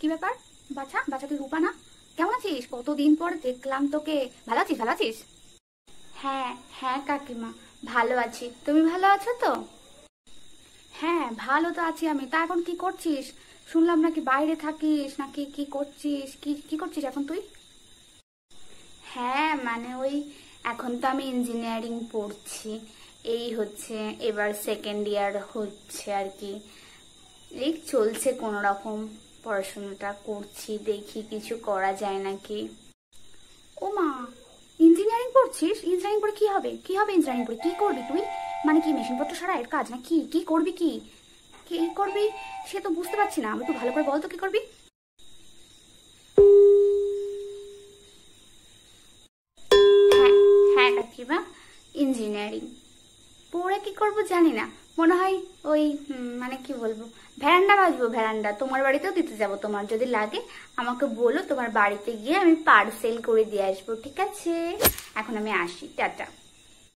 কি ব্যাপার? বাছা বাছা, তুই রূপা না? কেমন আছিস? কতদিন পর দেখলাম তোকে। ভালো আছিস? ভালো আছিস? হ্যাঁ হ্যাঁ কাকিমা, ভালো আছি। তুমি ভালো আছো তো? হ্যাঁ ভালো তো আছি আমি। তা এখন কি করছিস? শুনলাম নাকি বাইরে থাকিস, নাকি কি করছিস? কি কি করছিস এখন তুই? হ্যাঁ মানে ওই, এখন তো আমি ইঞ্জিনিয়ারিং পড়ছি। এই হচ্ছে এবার সেকেন্ড ইয়ার হচ্ছে আর কি। এই চলছে কোনো রকম, পড়াশোনাটা করছি, দেখি কিছু করা যায় নাকি। ও মা, ইঞ্জিনিয়ারিং পড়ছিস? ইঞ্জিনিয়ারিং পড়ে কি হবে? কি হবে ইঞ্জিনিয়ারিং পড়ে? কি করবি তুই? মানে কি মেশিনপত্র সারাইয়ের কাজ না কি? কি করবি? কি কি করবি সে তো বুঝতে পারছি না। একটু ভালো করে বল তো কি করবি। হ্যাঁ হ্যাঁ কাকিমা, ইঞ্জিনিয়ারিং পড়ে কি করব জানি না। মনে হয় ওই মানে কি বলবো, ভ্যারান্ডা বাজবো। ভ্যারান্ডা তোমার বাড়িতেও দিতে যাব, তোমার যদি লাগে আমাকে বলো, তোমার বাড়িতে গিয়ে আমি পার্সেল করে দিয়ে আসবো। ঠিক আছে, এখন আমি আসি, টাটা।